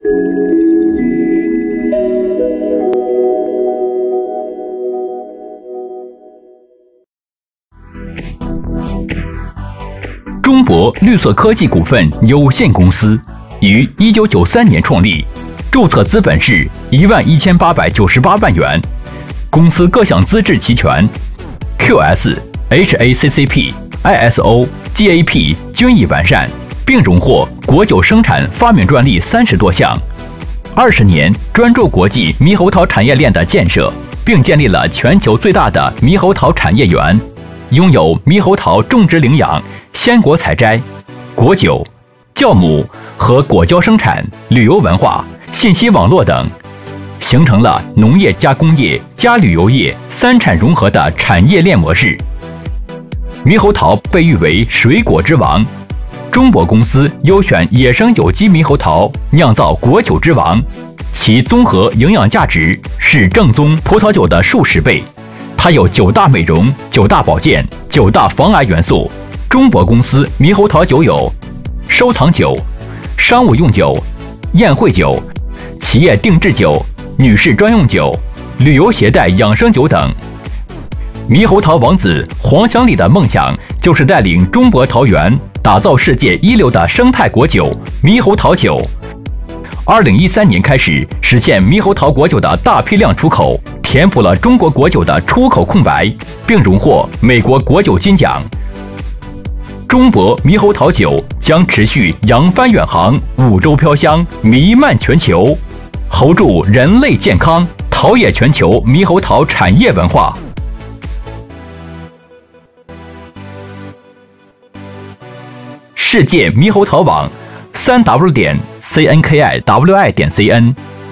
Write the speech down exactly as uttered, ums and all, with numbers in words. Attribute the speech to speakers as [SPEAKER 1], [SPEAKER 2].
[SPEAKER 1] 中博绿色科技股份有限公司于一九九三年创立，注册资本是一万一千八百九十八万元，公司各项资质齐全 ，Q S、H A C C P、I S O、G A P 均已完善，并荣获国酒生产发明专利三十多项。二十年专注国际猕猴桃产业链的建设，并建立了全球最大的猕猴桃产业园，拥有猕猴桃种植领养、鲜果采摘、果酒、酵母和果胶生产、旅游文化、信息网络等，形成了农业加工业加旅游业三产融合的产业链模式。猕猴桃被誉为水果之王，中博公司优选野生有机猕猴桃酿造果酒之王，其综合营养价值是正宗葡萄酒的数十倍。它有九大美容、九大保健、九大防癌元素。中博公司猕猴桃酒有收藏酒、商务用酒、宴会酒、企业定制酒、女士专用酒、旅游携带养生酒等。猕猴桃王子黄祥礼的梦想就是带领中博桃园打造世界一流的生态果酒猕猴桃酒。二零一三年开始实现猕猴桃果酒的大批量出口，填补了中国果酒的出口空白，并荣获美国果酒金奖。中博猕猴桃酒将持续扬帆远航，五洲飘香，弥漫全球，侯助人类健康，陶冶全球猕猴桃产业文化。世界猕猴桃网 三 w 点 C N K I W I 点 C N